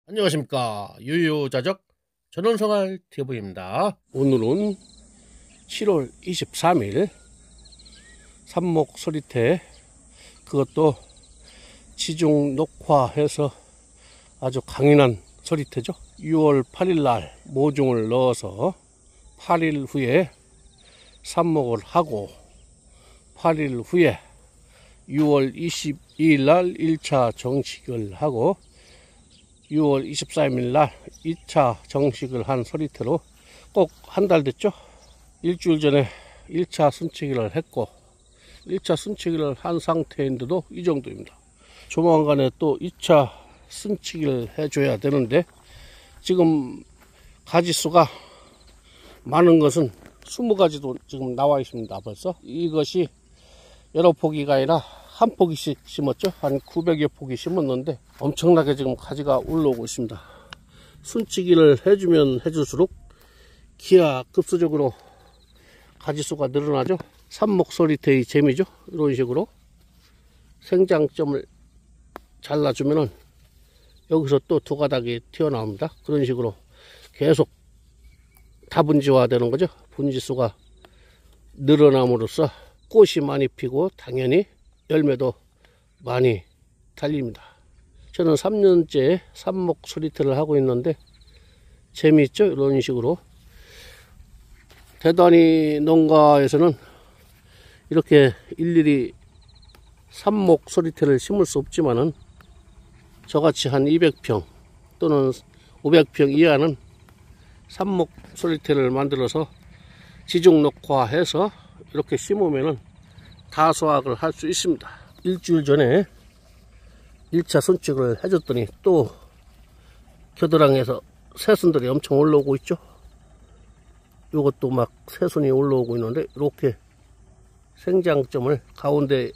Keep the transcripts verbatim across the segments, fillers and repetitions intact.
안녕하십니까, 유유자적 전원생활 티비입니다. 오늘은 칠월 이십삼일 삽목 서리태, 그것도 지중 녹화해서 아주 강인한 서리태죠. 유월 팔일날 모종을 넣어서 팔일 후에 삽목을 하고, 팔일 후에 유월 이십이일날 일차 정식을 하고, 유월 이십삼일날 이차 정식을 한 서리태로 꼭 한 달 됐죠. 일주일 전에 일차 순치기를 했고, 일차 순치기를 한 상태인데도 이 정도입니다. 조만간에 또 이차 순치기를 해줘야 되는데, 지금 가지수가 많은 것은 이십 가지도 지금 나와 있습니다. 벌써 이것이 여러 포기가 아니라 한 포기씩 심었죠. 한 구백여 포기 심었는데 엄청나게 지금 가지가 올라오고 있습니다. 순치기를 해주면 해줄수록 기하급수적으로 가지수가 늘어나죠. 삽목 서리태의 재미죠. 이런 식으로 생장점을 잘라주면은 여기서 또 두 가닥이 튀어나옵니다. 그런 식으로 계속 다분지화 되는 거죠. 분지수가 늘어남으로써 꽃이 많이 피고 당연히 열매도 많이 달립니다. 저는 삼 년째 삽목 서리태를 하고 있는데 재미있죠. 이런 식으로 대단히 농가에서는 이렇게 일일이 삽목 서리태를 심을 수 없지만은 저같이 한 이백 평 또는 오백 평 이하는 삽목 서리태를 만들어서 지중 녹화해서 이렇게 심으면은 다수확을 할 수 있습니다. 일주일 전에 일차 순칙을 해줬더니 또 겨드랑이에서 새순들이 엄청 올라오고 있죠. 요것도 막 새순이 올라오고 있는데, 이렇게 생장점을 가운데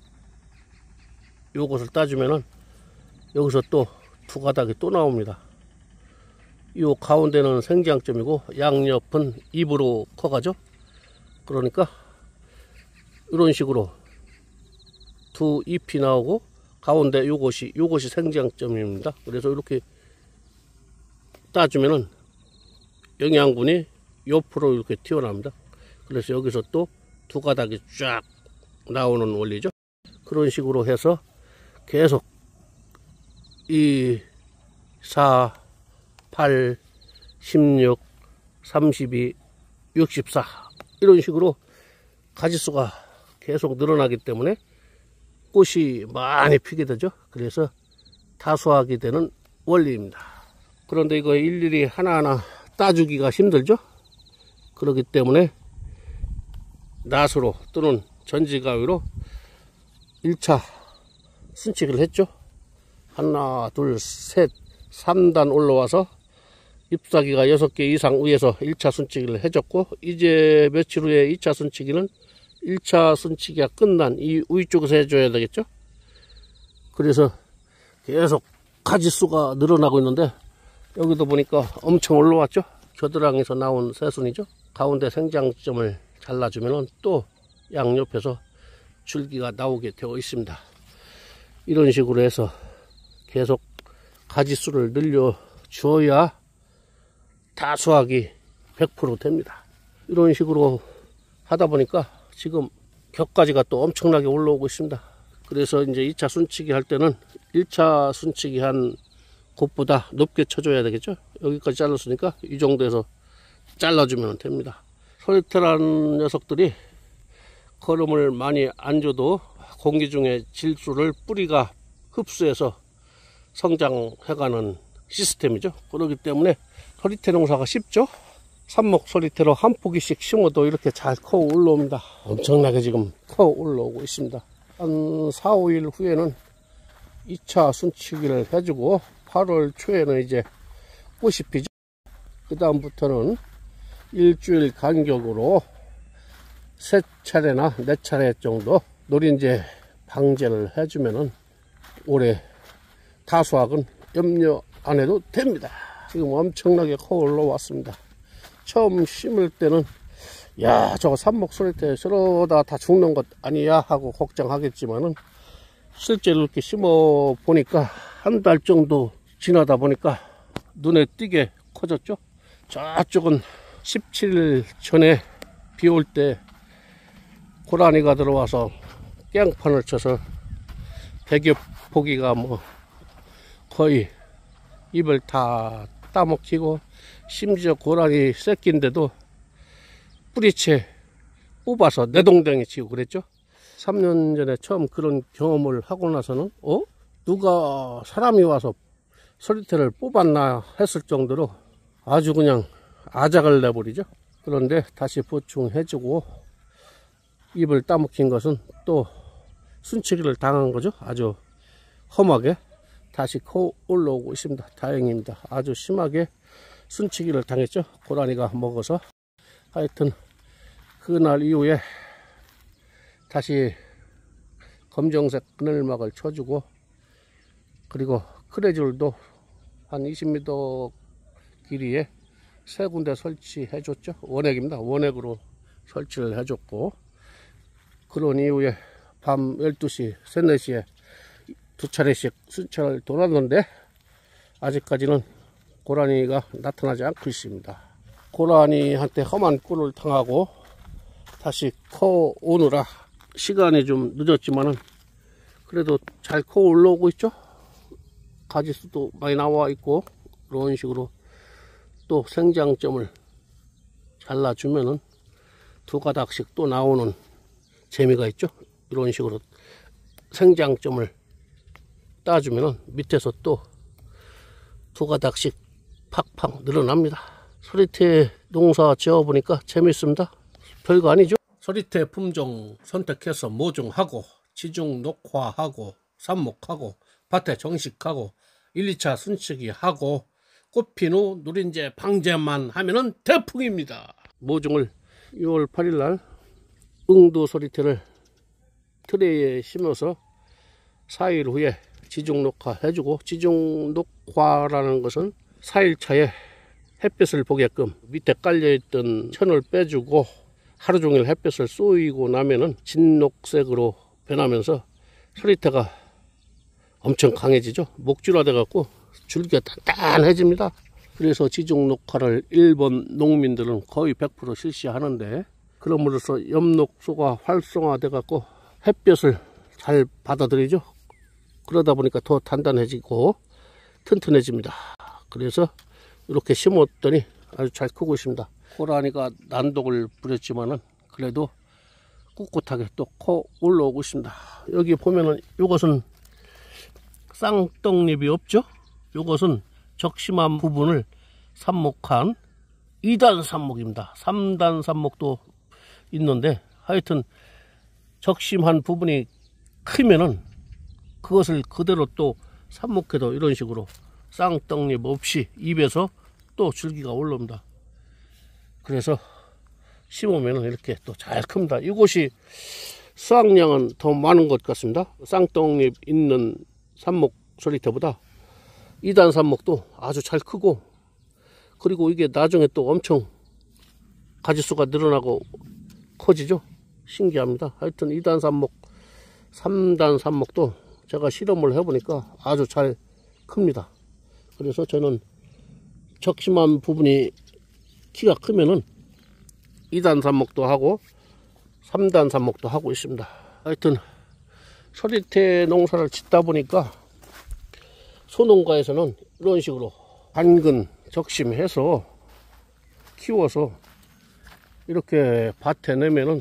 요것을 따주면은 여기서 또 두 가닥이 또 나옵니다. 요 가운데는 생장점이고 양옆은 잎으로 커가죠. 그러니까 이런 식으로 두 잎이 나오고 가운데 요것이 요것이 생장점입니다. 그래서 이렇게 따주면은 영양분이 옆으로 이렇게 튀어나옵니다. 그래서 여기서 또 두 가닥이 쫙 나오는 원리죠. 그런 식으로 해서 계속 이, 사, 팔, 십육, 삼십이, 육십사 이런 식으로 가지수가 계속 늘어나기 때문에 꽃이 많이 피게 되죠. 그래서 다수확이 되는 원리입니다. 그런데 이거 일일이 하나하나 따주기가 힘들죠. 그렇기 때문에 낫으로 또는 전지가위로 일차 순치기를 했죠. 하나, 둘, 셋, 삼 단 올라와서 잎사귀가 여섯 개 이상 위에서 일차 순치기를 해줬고, 이제 며칠 후에 이차 순치기는 일차 순치기가 끝난 이 위쪽에서 해줘야 되겠죠. 그래서 계속 가지수가 늘어나고 있는데, 여기도 보니까 엄청 올라왔죠. 겨드랑이에서 나온 새순이죠. 가운데 생장점을 잘라주면 또 양옆에서 줄기가 나오게 되어 있습니다. 이런 식으로 해서 계속 가지수를 늘려줘야 다수확이 백 퍼센트 됩니다. 이런 식으로 하다 보니까 지금 격가지가 또 엄청나게 올라오고 있습니다. 그래서 이제 이차 순치기 할 때는 일차 순치기 한 곳보다 높게 쳐줘야 되겠죠. 여기까지 잘랐으니까 이 정도에서 잘라주면 됩니다. 서리태라는 녀석들이 거름을 많이 안 줘도 공기 중에 질소를 뿌리가 흡수해서 성장해가는 시스템이죠. 그렇기 때문에 서리태 농사가 쉽죠. 삽목 서리태로 한 포기씩 심어도 이렇게 잘 커 올라옵니다. 엄청나게 지금 커 올라오고 있습니다. 한 사, 오일 후에는 이차 순치기를 해주고 팔월 초에는 이제 꽃이 피죠. 그 다음부터는 일주일 간격으로 세 차례나 네 차례 정도 노린재 방제를 해주면은 올해 다수확은 염려 안 해도 됩니다. 지금 엄청나게 커 올라왔습니다. 처음 심을 때는 야, 저거 삽목 서리태 저러다 다 죽는 것 아니야 하고 걱정하겠지만은 실제로 이렇게 심어 보니까 한 달 정도 지나다 보니까 눈에 띄게 커졌죠. 저쪽은 십칠 일 전에 비 올 때 고라니가 들어와서 깽판을 쳐서 백여 포기가 뭐 거의 입을 다 따먹히고, 심지어 고라니 새끼인데도 뿌리채 뽑아서 내동댕이 치고 그랬죠. 삼 년 전에 처음 그런 경험을 하고 나서는 어? 누가 사람이 와서 서리태를 뽑았나 했을 정도로 아주 그냥 아작을 내버리죠. 그런데 다시 보충해주고, 입을 따먹힌 것은 또 순치기를 당한 거죠. 아주 험하게 다시 커 올라오고 있습니다. 다행입니다. 아주 심하게 순치기를 당했죠. 고라니가 먹어서. 하여튼 그날 이후에 다시 검정색 그늘막을 쳐주고, 그리고 크레줄도 한 이십 미터 길이에 세 군데 설치해 줬죠. 원액입니다. 원액으로 설치를 해줬고, 그런 이후에 밤 열두 시, 세, 네 시에 두 차례씩 순찰을 돌았는데 아직까지는 고라니가 나타나지 않고 있습니다. 고라니한테 험한 꿀을 당하고 다시 커 오느라 시간이 좀 늦었지만은 그래도 잘 커 올라오고 있죠. 가지수도 많이 나와 있고, 이런 식으로 또 생장점을 잘라주면은 두 가닥씩 또 나오는 재미가 있죠. 이런 식으로 생장점을 따주면은 밑에서 또 두 가닥씩 팍팍 늘어납니다. 서리태 농사 지어보니까 재밌습니다. 별거 아니죠. 서리태 품종 선택해서 모종하고, 지중 녹화하고, 삽목하고, 밭에 정식하고, 일, 이 차 순치기 하고, 꽃핀 후 누린재 방제만 하면은 대풍입니다. 모종을 유월 팔 일 날 응도 서리태를 트레이에 심어서 사 일 후에 지중 녹화 해주고, 지중 녹화라는 것은 사 일 차에 햇빛을 보게끔 밑에 깔려있던 천을 빼주고 하루 종일 햇빛을 쏘이고 나면은 진녹색으로 변하면서 서리태가 엄청 강해지죠. 목줄화돼 갖고 줄기가 단단해집니다. 그래서 지중 녹화를 일본 농민들은 거의 백 퍼센트 실시하는데, 그럼으로써 엽록소가 활성화돼 갖고 햇볕을 잘 받아들이죠. 그러다 보니까 더 단단해지고 튼튼해집니다. 그래서 이렇게 심었더니 아주 잘 크고 있습니다. 고라니가 난독을 부렸지만은 그래도 꿋꿋하게 또 커 올라오고 있습니다. 여기 보면은 이것은 쌍떡잎이 없죠. 이것은 적심한 부분을 삽목한 이 단 삽목입니다. 삼 단 삽목도 있는데, 하여튼 적심한 부분이 크면은 그것을 그대로 또 삽목해도 이런 식으로 쌍떡잎 없이 입에서 또 줄기가 올라옵니다. 그래서 심으면 이렇게 또 잘 큽니다. 이곳이 수확량은 더 많은 것 같습니다. 쌍떡잎 있는 삽목 서리태보다 이 단 삽목도 아주 잘 크고, 그리고 이게 나중에 또 엄청 가지수가 늘어나고 커지죠. 신기합니다. 하여튼 이 단 삽목, 삼 단 삽목도 제가 실험을 해보니까 아주 잘 큽니다. 그래서 저는 적심한 부분이 키가 크면은 이 단 삽목도 하고 삼 단 삽목도 하고 있습니다. 하여튼 서리태 농사를 짓다 보니까 소농가에서는 이런 식으로 반근 적심해서 키워서 이렇게 밭에 내면은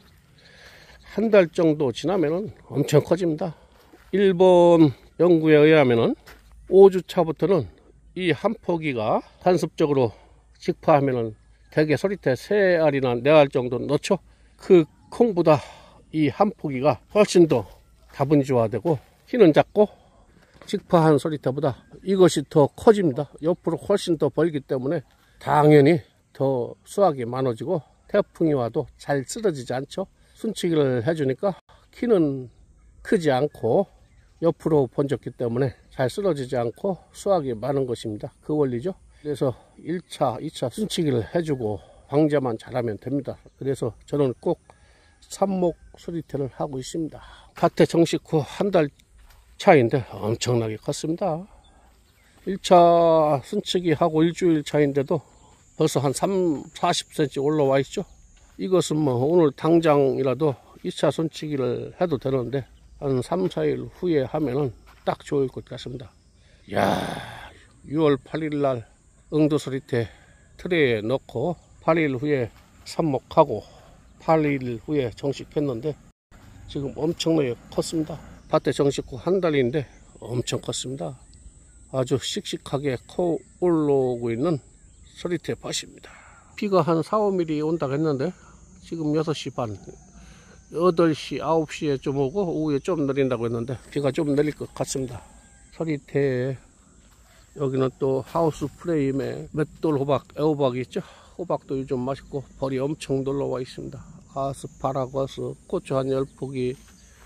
한 달 정도 지나면은 엄청 커집니다. 일본 연구에 의하면은 오 주 차부터는 이 한 포기가 단습적으로 직파하면은 대개 서리태 세 알이나 네 알 정도 넣죠. 그 콩보다 이 한 포기가 훨씬 더 다분지화되고 키는 작고 직파한 서리태보다 이것이 더 커집니다. 옆으로 훨씬 더 벌기 때문에 당연히 더 수확이 많아지고 태풍이 와도 잘 쓰러지지 않죠. 순치기를 해주니까 키는 크지 않고 옆으로 번졌기 때문에 잘 쓰러지지 않고 수확이 많은 것입니다. 그 원리죠. 그래서 일 차, 이 차 순치기를 해주고 방제만 잘하면 됩니다. 그래서 저는 꼭 삽목 서리태를 하고 있습니다. 밭에 정식 후 한 달 차인데 엄청나게 컸습니다. 일 차 순치기 하고 일주일 차인데도 벌써 한 삼, 사십 센티미터 올라와 있죠. 이것은 뭐 오늘 당장이라도 이 차 순치기를 해도 되는데 한 삼, 사 일 후에 하면은 딱 좋을 것 같습니다. 이야, 유월 팔일 날 응도서리태 트레이에 넣고 팔 일 후에 삽목하고 팔 일 후에 정식했는데 지금 엄청나게 컸습니다. 밭에 정식 후 한 달인데 엄청 컸습니다. 아주 씩씩하게 커 올라오고 있는 서리태 밭입니다. 비가 한 사, 오 밀리미터 온다고 했는데 지금 여섯 시 반, 여덟 시, 아홉 시에 좀 오고 오후에 좀 내린다고 했는데 비가 좀 내릴 것 같습니다. 서리태에 여기는 또 하우스 프레임에 맷돌 호박, 애호박이 있죠. 호박도 요즘 맛있고 벌이 엄청 놀러와 있습니다. 아스파라거스, 고추 한 열 포기,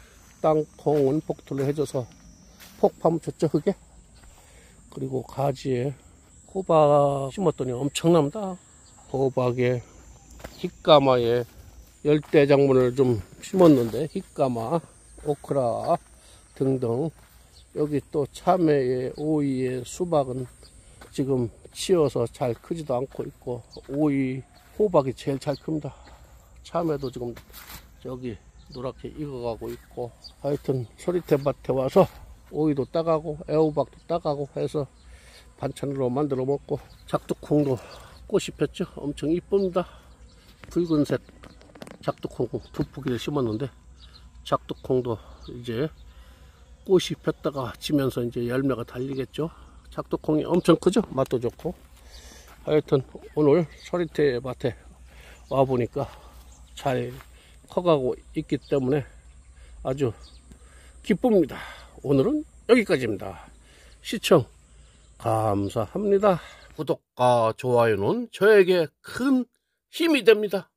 땅콩은 폭투를 해줘서 폭 파묻혔죠, 그게. 그리고 가지에 호박 심었더니 엄청납니다. 호박에 힉가마에 열대작물을 좀 심었는데 힉가마, 오크라 등등. 여기 또 참외에 오이에 수박은 지금 치어서 잘 크지도 않고 있고 오이, 호박이 제일 잘 큽니다. 참외도 지금 저기 노랗게 익어가고 있고 하여튼 서리태 밭에 와서 오이도 따가고 애호박도 따가고 해서 반찬으로 만들어 먹고 작두콩도 꽃이 폈죠. 엄청 이쁩니다. 붉은색 작두콩 두 포기를 심었는데 작두콩도 이제 꽃이 폈다가 지면서 이제 열매가 달리겠죠. 작두콩이 엄청 크죠. 맛도 좋고. 하여튼 오늘 서리태 밭에 와 보니까 잘 커가고 있기 때문에 아주 기쁩니다. 오늘은 여기까지입니다. 시청 감사합니다. 구독과 좋아요는 저에게 큰 힘이 됩니다.